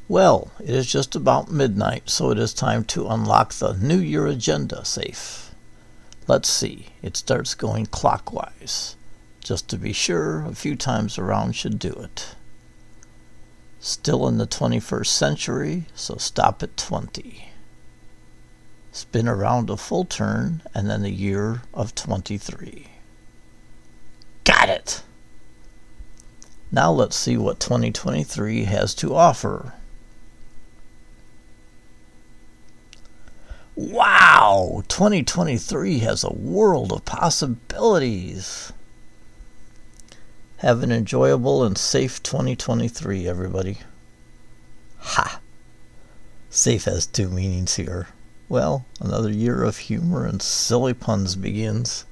Well, it is just about midnight, so it is time to unlock the New Year agenda safe. Let's see, it starts going clockwise. Just to be sure, a few times around should do it. Still in the 21st century, so stop at 20. Spin around a full turn, and then the year of 23. Got it! Now let's see what 2023 has to offer. Wow! 2023 has a world of possibilities. Have an enjoyable and safe 2023, everybody. Ha! Safe has two meanings here. Well, another year of humor and silly puns begins.